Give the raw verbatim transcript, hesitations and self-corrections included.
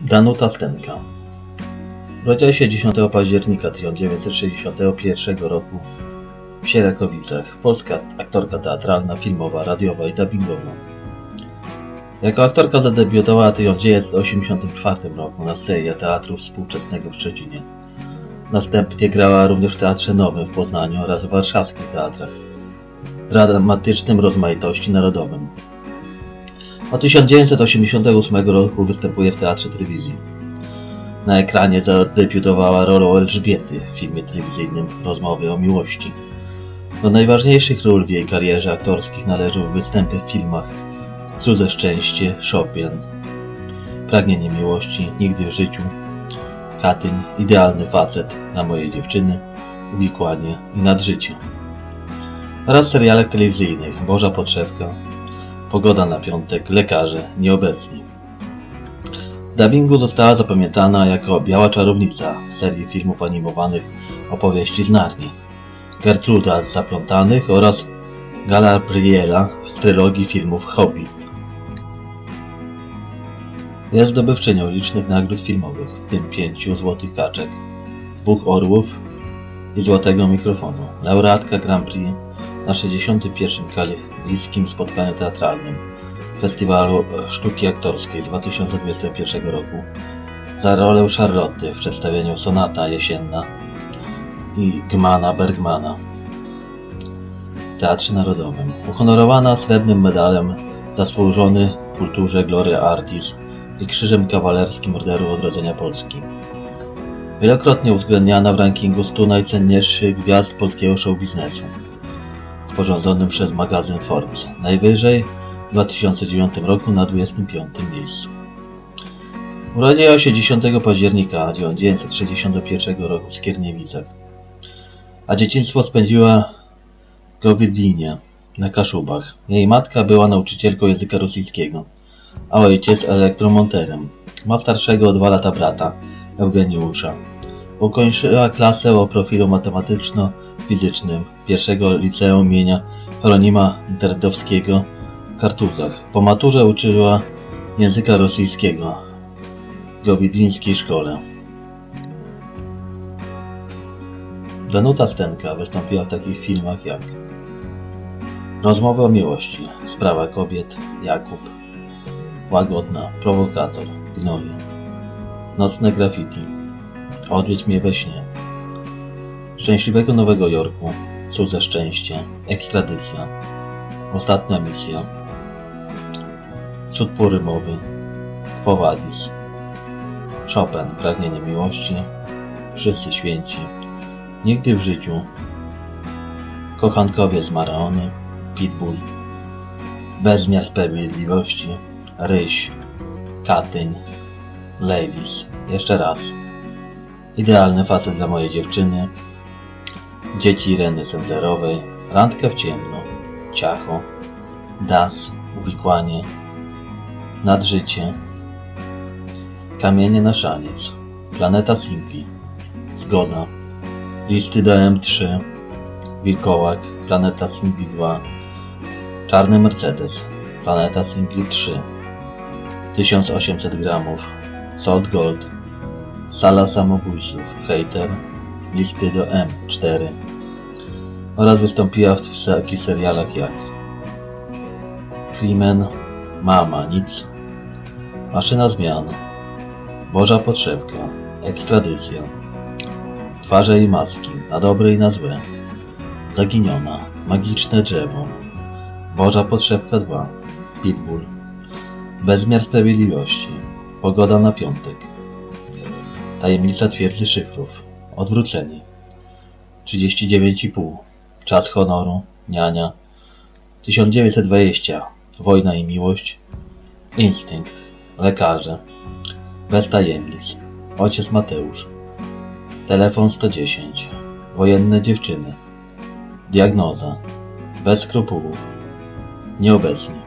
Danuta Stenka urodziła się dziesiątego października tysiąc dziewięćset sześćdziesiątego pierwszego roku w Sierakowicach. Polska aktorka teatralna, filmowa, radiowa i dubbingowa. Jako aktorka zadebiutowała w tysiąc dziewięćset osiemdziesiątym czwartym roku na scenie Teatru Współczesnego w Szczecinie. Następnie grała również w Teatrze Nowym w Poznaniu oraz w warszawskich teatrach dramatycznym Rozmaitości Narodowym. Od tysiąc dziewięćset osiemdziesiątego ósmego roku występuje w Teatrze Telewizji. Na ekranie zadebiutowała rolą Elżbiety w filmie telewizyjnym Rozmowy o miłości. Do najważniejszych ról w jej karierze aktorskiej należą występy w filmach Cudze szczęście, Chopin, Pragnienie miłości, Nigdy w życiu, Katyń, Idealny facet, Na moje dziewczyny, Uwikłanie i Nad życie. Oraz w serialach telewizyjnych Boża podszewka, Pogoda na piątek, Lekarze, Nieobecni. W dubbingu została zapamiętana jako Biała czarownica w serii filmów animowanych Opowieści z Narni, Gertruda z Zaplątanych oraz Galadriela z trylogii filmów Hobbit. Jest zdobywczynią licznych nagród filmowych, w tym pięciu Złotych Kaczek, dwóch Orłów i Złotego Mikrofonu. Laureatka Grand Prix na sześćdziesiątym pierwszym Kaliskim Spotkaniu Teatralnym Festiwalu Sztuki Aktorskiej z dwa tysiące dwudziestego pierwszego roku za rolę Charlotte w przedstawieniu Sonata jesienna i Gmana Bergmana w Teatrze Narodowym. Uhonorowana srebrnym medalem Zasłużony Kulturze Gloria Artis i Krzyżem Kawalerskim Orderu Odrodzenia Polski. Wielokrotnie uwzględniana w rankingu stu najcenniejszych gwiazd polskiego show biznesu, sporządzonym przez magazyn Forbes. Najwyżej w dwa tysiące dziewiątym roku na dwudziestym piątym miejscu. Urodziła się dziesiątego października tysiąc dziewięćset sześćdziesiątego pierwszego roku w Skierniewicach, a dzieciństwo spędziła w Gowidlinie na Kaszubach. Jej matka była nauczycielką języka rosyjskiego, a ojciec elektromonterem. Ma starszego o dwa lata brata, Eugeniusza. Ukończyła klasę o profilu matematyczno-fizycznym pierwszego liceum imienia Hieronima Derdowskiego w Kartuzach. Po maturze uczyła języka rosyjskiego w Gowidlińskiej szkole. Danuta Stenka wystąpiła w takich filmach jak Rozmowy o miłości, Sprawa kobiet, Jakub, Łagodna, Prowokator, Gnoje, Nocne graffiti, Odwiedź mnie we śnie, Szczęśliwego Nowego Jorku, Cudze szczęście, Ekstradycja, Ostatnia misja, Cud porymowy, Quo Vadis, Chopin, Pragnienie miłości, Wszyscy święci, Nigdy w życiu, Kochankowie z Maraony, Pitbull, Bezmiar sprawiedliwości, Ryś, Katyń, Ladies, jeszcze raz, Idealny facet dla mojej dziewczyny, Dzieci Ireny Sendlerowej, Randka w ciemno, Ciacho, Das, Uwikłanie, Nad życie, Kamienie na szaniec, Planeta Simpli, Zgoda, Listy do M trzy, Wilkołak, Planeta Simpli dwa, Czarny Mercedes, Planeta Simpli trzy, tysiąc osiemset gramów, Salt Gold, Sala samobójców, Hejter, Listy do M cztery oraz wystąpiła w takich serialach jak Krimen, Mama, Nic, Maszyna zmian, Boża podszewka, Ekstradycja, Twarze i maski, Na dobre i na złe, Zaginiona, Magiczne drzewo, Boża podszewka dwa, Pitbull, Bezmiar sprawiedliwości, Pogoda na piątek, Tajemnica twierdzy szyfrów, Odwrócenie, trzydzieści dziewięć i pół, Czas honoru, Niania, tysiąc dziewięćset dwadzieścia, Wojna i miłość, Instynkt, Lekarze, Bez tajemnic, Ojciec Mateusz, Telefon sto dziesięć, Wojenne dziewczyny, Diagnoza, Bez skrupułów, Nieobecni.